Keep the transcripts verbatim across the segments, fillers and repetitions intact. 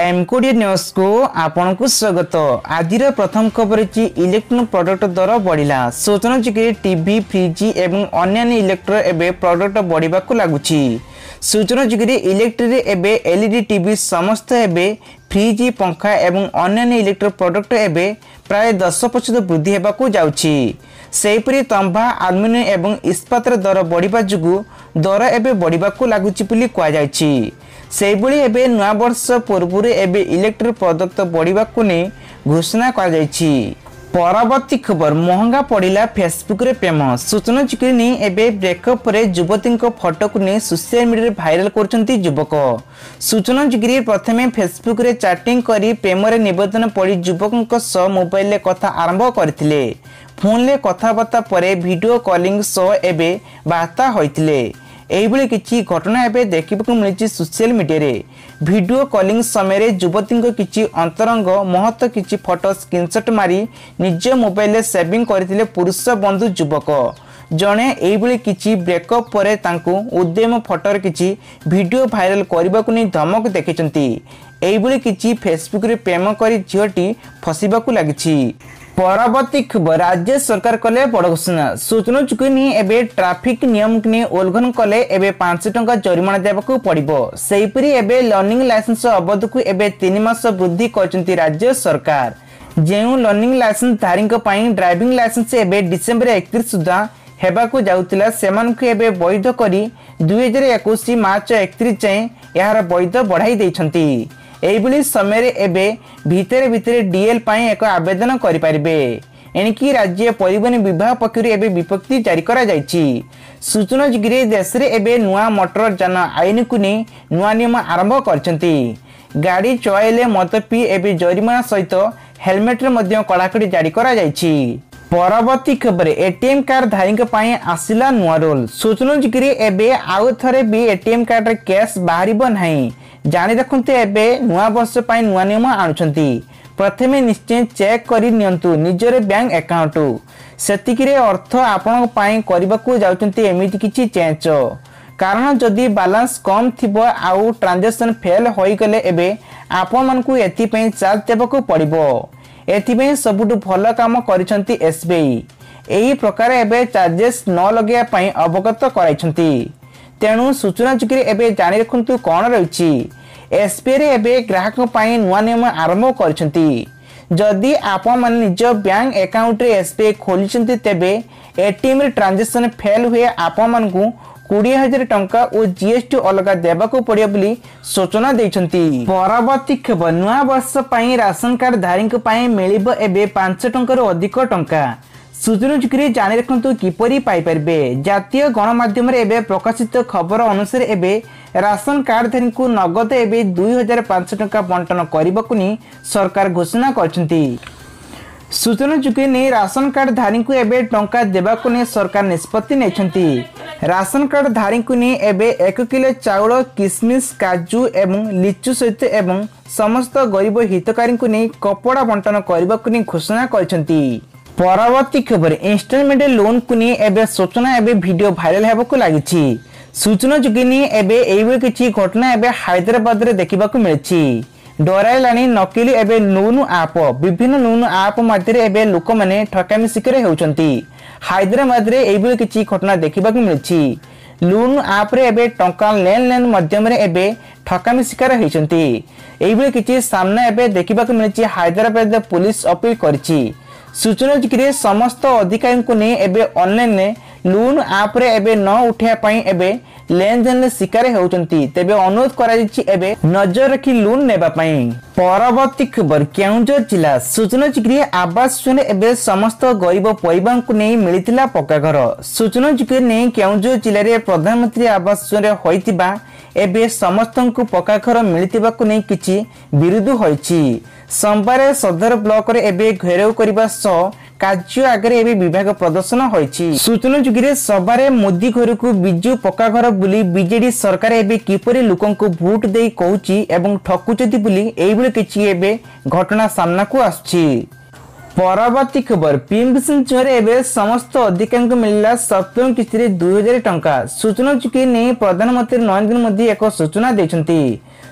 Time कोडियो news को आपन को स्वागत। आज प्रथम खबर है इलेक्ट्रोनिक प्रोडक्ट दर बढ़िला। सूचना कि टीवी फ्रिज एवं अन्य इलेक्ट्रो एबे प्रोडक्ट बढ़िबा को लागुची। सूचना कि इलेक्ट्री एबे एलईडी टीवी समस्त एबे फ्रिज पंखा एवं अन्य इलेक्ट्रो प्रोडक्ट एबे प्राय दस प्रतिशत वृद्धि हेबा को जाउची। सेहीपरि तंबा आलुमिनियम एवं इस्पात दर बढ़िबा जुगु दर एबे बढ़िबा को लागुची बोली कुआ जायछि। सेहीभଳି एबे नया वर्ष पूर्व एबे इलेक्ट्रिक प्रोडक्ट बढ़िबा को ने घोषणा कर जायछि। परवर्ती खबर महंगा पड़िला फेसबुक रे फेमस। सूचना चिकनी एबे ब्रेकअप रे युवती फोटो को ने सोशल मीडिया भाइराल करछंती युवक। सूचना चिकरी प्रथमे फेसबुक रे चैटिंग करी प्रेम रे निवेदन पड़ी युवक सह मोबाइल रे कथा आरंभ करथिले। फोन रे कथाबार्ता परे वीडियो कॉलिंग सह एबे वार्ता होइथिले। एहिभଳି किछि घटना एबे देखिबाकू मिलिछि सोशल मीडिया रे। वीडियो कॉलिंग समय रे युवती किछि अंतरंग महत्व किछि फोटो स्क्रीनशॉट मारी निज मोबाइल रे सेविंग करथिले पुरुष बंधु युवक जणे। एहिभଳି किछि ब्रेकअप परे तांकू उद्यम फोटो रे किछि वीडियो भाइराल करबाकू नै धमक देखिचंती। एहिभଳି किछि फेसबुक रे प्रेम करी झियोटी फसिबाकू लागिछि। परवर्ती खबर राज्य सरकार कले बड़ घोषणा। सूचना चुकनी एबे ट्रैफिक नियम ने उल्लंघन कले एबे पांच टंका जरिमाना देबाकू पड़िबो। सेहीपरि एबे लर्निंग लाइसेंस अवधि को एबे तीन मास वृद्धि करचंती राज्य सरकार। जेउ लर्निंग लाइसेंस धारी पई ड्राइविंग लाइसेंस एबे डिसेंबर एकतीस सुधा हेबाकू जाउतिला सेमानकु एबे वैध करी दुई हजार इक्कीस मार्च एकतीस जाए यार वैध बढ़ाई दैछंती। एहिभଳି समय एबे भितरे भितरे डीएल पाई एक आवेदन करि परिबे। एणिकी राज्य परिवहन विभाग पक्षरु एबे विपत्ति जारी करा जायछि। सूचना जिगिरे देश रे एबे नुआ मोटर जान आईन को नै नुआ नियम आरंभ करछंती। गाड़ी चलाइले मद पी एबे जरिमाना सहित हेलमेट रे मध्य कड़ाकड़ी जारी करा जायछि। परवर्ती खबर एटीएम कार्ड धारी पाई आसिला नुआ रोल। सूचना जिगिरे एबे आउ थरे भी एटीएम कार्ड रे कैश बाहरिबो नाही। जानि रखते एबे नुआ वर्ष पाई नुआ नियम आणुछंती। प्रथमे निश्चय चेक करी नियंतु निजरे बैंक अकाउंट सेतिकिरे अर्थ आपन पाई करबाकू जाउछंती एमिति किछि चेंज। कारण जदि बैलेंस कम थिबो आउ ट्रांजैक्शन फेल होई गले एबे आपन मानकू एथि पई चार्ज देबाकू पड़िबो। एथि पई सबुटु भलो काम करिसंती एसबीआई। एही प्रकार एबे चार्जेस न लगेया पई अवगत कराइछंती। तेणु सूचना चुकी एबे जानि रखंतु कोन रहिछि। एसबीआई रे एबे ग्राहक पाई नुआ नियम आरंभ करछंती। जदि आपन मन निज बैंक अकाउंट रे एसबीआई खोलिछंती तेबे एटीएम रे ट्रांजैक्शन फेल हुए आपन मन को बीस हज़ार टंका और जीएसटी अलगा देबाकू पड़ियो बोली सूचना दैछंती। परवर्ती खबर नुआ वर्ष पाई राशन कार्ड धारी पाई मिलिबो एबे पाँच टंका रो अधिक टंका। सूचना चुकी जानि रखंतु किपरि पाई परबे। जातीय गणमाध्यम रे एबे प्रकाशित खबर अनुसार एबे राशन कार्ड धारी को नगद एबे दुई हजार पांच टंका बंटन करबाकू नि सरकार घोषणा करछंती। सूचना चुकी ने राशन कार्ड धारी को एबे टंका देबाकू ने सरकार निष्पत्ति नेछंती। राशन कार्ड धारी को ने एबे एक किलो चाउल किसमिस काजू एवं लिचु सहित एवं समस्त गरीब हितकारी को ने कपड़ा बंटन करबाकू नि घोषणा करछंती। परवर्ती खबर इंस्टॉलमेंट लोन को नहीं एबे सूचना एबे वीडियो भाइराल हेबाकू लागिछि। सूचना चुकीनी एबे एबे किछि घटना एबे हैदराबाद रे देखिबाकू मिलछि। डराइलानी नकली एबे लोन ऐप विभिन्न लोन ऐप मध्य एबे लोक माने ठकामी शिकार हेउचंती। हैदराबाद रे एबे किछि घटना देखिबाकू मिलछि। लोन ऐप रे एबे टंका लेन लेन माध्यम रे एबे ठकामी शिकार हेउचंती। एबे किछि सामना एबे देखिबाकू मिलछि। हैदराबाद पुलिस अपील करछि। सूचना जिकरे समस्त अधिकारी को ने एबे ऑनलाइन लोन ऐप रे एबे न उठिया पई एबे लेन देन शिकार हेउचंती। तेबे अनुरोध करा जिछि एबे नजर रखी लोन नेबा पई। परवर्ती खबर केउंझर जिला। सूचना जिकरे आवास योजना एबे समस्त गरीब परिवार को ने मिलितिला पक्का घर। सूचना जिकरे ने केउंझर जिल्ला रे प्रधानमंत्री आवास योजना होइतिबा एबे समस्त को पक्का घर मिलितिबा को ने किछि विरोध होइछि। सोमवार सदर ब्लॉक रे एबे घेराव करबा सह कार्य आगे एबे विभाग प्रदर्शन होइछि। सूचना जुगिरे सबारे मोदी घर को बिजु पक्का घर बुली बीजेडी सरकार एबे किपरि लोकन को वोट देई कहूची एवं ठकुचती बुली एइबळे किछि एबे घटना सामना को आछि। परवर्ती खबर पीएम किसान चोरे एबे समस्त अधिकारी को मिलला सप्तम किस्ती दुई हजार टंका। सूचना चुकी नहीं प्रधानमंत्री नरेंद्र मोदी एक सूचना देछंती।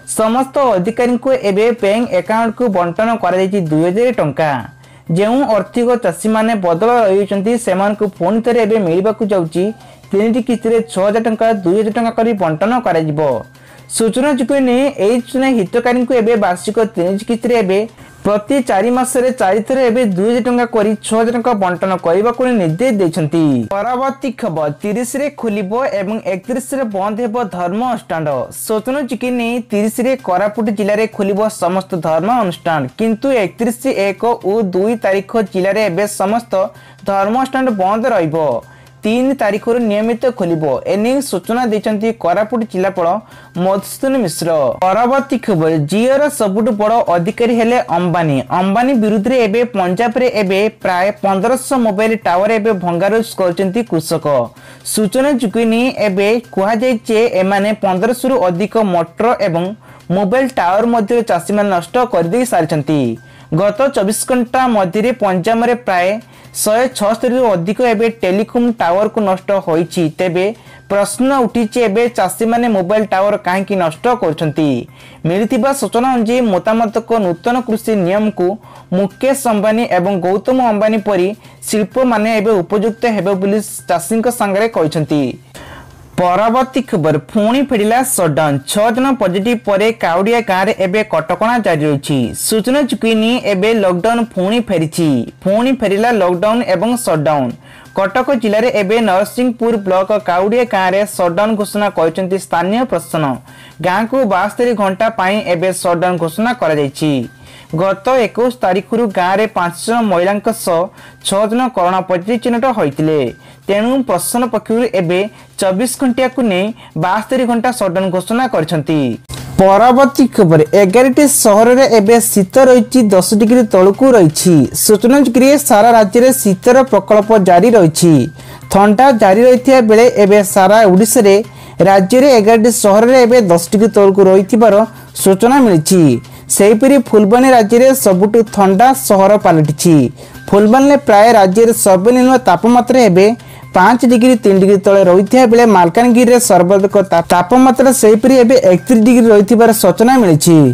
समस्त अधिकारी को एबे बैंक अकाउंट को बंटन कर दुई हजार टंका। जो आर्थिक चाषी मैंने बदल रही से पुणी थे एवं मिलवाक जाऊँगी तीन किस्ती छह हजार टंका दुई हजार टंका कर बंटन कर सूचना जोग्य नहीं सूचना हितकारी को एवं वार्षिक तीन किस्ती प्रति चार मासरे चार थर एवं दुई हजार टंका कर छह हजार टंका बंटन करने को निर्देश देते। परवर्ती खबर तीस रे खोलिबो एवं एकतीस रे बंद हेबो धर्म अनुष्ठान। सूचना जोग्य नहीं तीस रे कोरापुट जिले में खोलिबो समस्त धर्म अनुष्ठान किंतु एकतीस एक और दुई तारीख जिले में एवं समस्त धर्म अनुष्ठान बंद रहिबो। तीन तारीख नियमित खोलिबो एने सूचना देते कोरापुट जिलापाल मधुसूदन मिश्र। परवर्ती खबर जिओर सबुठ बड़ अधिकारी हेले अंबानी। अंबानी विरुद्ध रे एबे पंजाब रे एबे प्राय पंद्रह सौ मोबाइल टावर एबे भंगारुज करचंती कृषक। सूचना जोग्य एबे कहा जाय जे एमाने पंद्रह सौ रु अधिक मोटर एवं मोबाइल टावर मध्य चाषी मान नष्ट कर दे सारिचंती। गत चौबीस घंटा मध्य पंजाब रे प्राय शहे छस्तरी अधिक एवं टेलीकॉम टावर को नष्ट होईछि। तेबे प्रश्न उठी चाषी माने मोबाइल टावर कहीं नष्ट करछंती। मिलिथिबा सूचना अनुसार मतामत को नूतन कृषि नियम को मुकेश अंबानी एवं गौतम अंबानी परी शिल्प माने एवं उपयुक्त हेबे बोली चाषी संगे कहछंती। परवर्ती खबर पुणी फेरिला सटडाउन छह जन पॉजिटिव परे काउडिया गाँव में एबे कटकणा जारी रही। सूचना जोग्य एबे लॉकडाउन पुणी फेरी पुणी फेरिला लॉकडाउन एवं सटडाउन। कटक जिले में एबे नरसिंहपुर ब्लॉक काउडिया गाँव में सटडाउन घोषणा कर स्थानीय प्रशासन। गाँव को बास्तरी घंटा पाई एबे सटडाउन घोषणा कर गत इक्कीस तारीख रु गाँव में पांच जन महिला छह जन कोरोना पॉजिटिव चिन्हट होते तेणु प्रशासन पक्षर एबे चौबीस घंटिया को नहीं बास्तरी घंटा सटडाउन घोषणा करछंती। परवर्ती खबर एगारटी सहर में एबे शीत रही दस डिग्री तलू रही। सूचना जोग्य सारा राज्य में शीतर प्रकल्प जारी रही। ठंडा जारी रही बेले एबे सारा ओडिशा रे राज्य में एगारटी सहर में एबे दस डिग्री तलू रही सूचना मिली। सेहीपरि फुलबाणी राज्य में सबुठ ठंडा सहर पलटि। फुलबाणी प्राय राज्य सर्वनिम्न तापमात्रा एबे पांच डिग्री तीन डिग्री तले रही बेले मालकानगिरी में सर्वाधिक तापमात्रा सेहीपरि एबे इकतीस डिग्री रही सूचना मिली।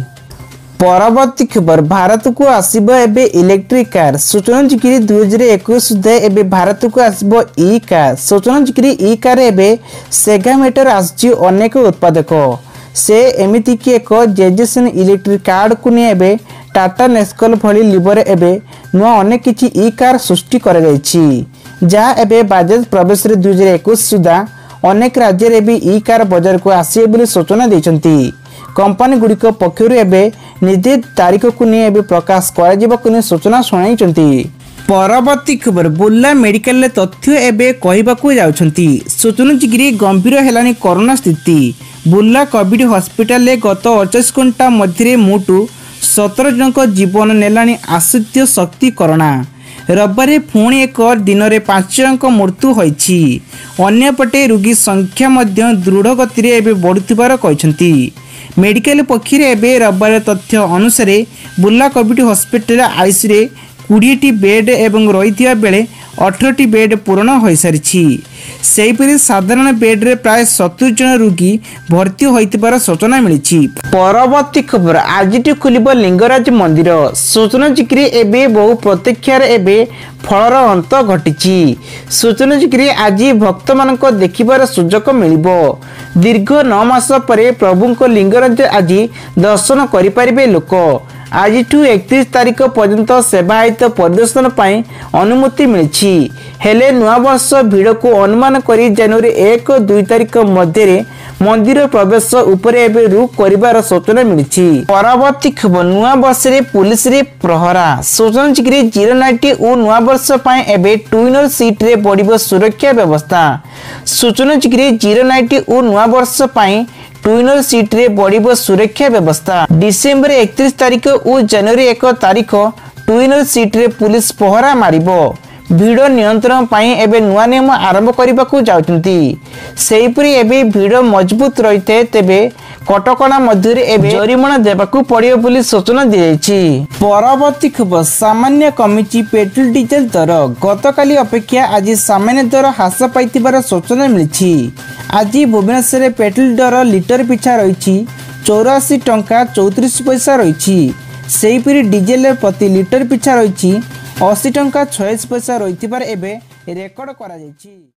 परवर्ती खबर भारत को आसीबो एबे इलेक्ट्रिक कार। सूचना जोग्य दुई हजार इक्कीस सुधा एबे भारत को आसीबो ई कार। सूचना जोग्य ई कार एबे सेगा मीटर आसी अनेक उत्पादक से एमिति कि एक जेजेसन इलेक्ट्रिक कार को नहीं एबे टाटा नेस्कल भली लिवर एबे नुआ अनेक किछि ई कार सृष्टि कर जायछि जहाँ एबे बाजाज प्रवेश रे दुई हजार इक्कीस सुधा अनेक राज्य रे भी ई कार बाजार को आसी बोली सूचना देछंती। कंपनी गुड़िक पक्षर एबे निर्धारित तारीख को नहीं एबे प्रकाश करा जिबाकु नहीं सूचना सुनाइछंती। परवर्ती खबर बुर्ला मेडिकल तथ्य एबे कहिबाकु जाउछंती। सूचना जोग्य गंभीर हेलानी कोरोना स्थिति। बुर्ला कोविड हॉस्पिटल ले गत अड़चाश घंटा मध्य मुटु सतर जन जीवन नेलानी आश्चर्य शक्ति कोरोना। रविवार पुणी एक दिन में पांच जन मृत्यु होईछि। अन्यपटे रोगी संख्या मध्य दृढ़ गति में बढ़ुथिबार कहछंती। मेडिकल पक्षर एबे रविवार तथ्य अनुसार बुर्ला कोविड हॉस्पिटल आईसी रे बीस टी बेड एवं रही बेले अठारह टी बेड पूर्ण हो सारी। सेहीपरि साधारण बेड रे प्राय सत्तर जन रोगी भर्ती होइतिबार सूचना मिली। परवर्ती खबर आज खोलिबो लिंगराज मंदिर। सूचना जोग्य एबे बहु प्रतीक्षार एबे फलर अंत घटिछि। सूचना जोग्य आज भक्त मानक देखिबार सुजोग मिलिबो। दीर्घ नौ मास परे प्रभुंक लिंगराज आज दर्शन करि परिबे लोक। आज एकतीस तारीख पर्यंत सेवायत प्रदर्शन पाई अनुमति मिली। हेले नुआ वर्ष भिड़ को अनुमान करी जनवरी एक दुई तारीख मध्य मंदिर प्रवेश उपरे एबे रुक करिबार सूचना मिली। परवर्ती खबर नुआ वर्ष रे पुलिस रे प्रहरा। सूचना जोग्य जीरो नाइटी और नुआ वर्ष पाई एबे टू व्हीलर सीट रे बढ़िबो सुरक्षा व्यवस्था। सूचना जोग्य जीरो नाइटी और नुआ वर्ष पाई टू व्हीलर सीट रे बढ़िबो सुरक्षा व्यवस्था। डिसेम्बर एकतीस तारीख और जनवरी एक तारीख टू व्हीलर सीट रे पुलिस पहरा मारिबो। भिड़ नियंत्रण पाई एबे नुआ नियम आरंभ करबाकू जाउछंती। सेहीपरि एबे भिड़ मजबूत रहिते तेबे कटकणा मध्य एबे जरिमाना देबाकू पड़ियो बोली सूचना दियछि। परवर्ती खबर सामान्य कमिछि पेट्रोल डीजल दर। गतकाली अपेक्षा आज सामान्य दर ह्रास पाइतिबार सूचना मिलिछि। आज भुवनेश्वर पेट्रोल दर लिटर पिछा रही चौराशी टंका चौतीस पैसा रही। सेहीपरि डीजेल प्रति लिटर पिछा रही अशी टंका छयासी पैसा रही रेकर्ड करा।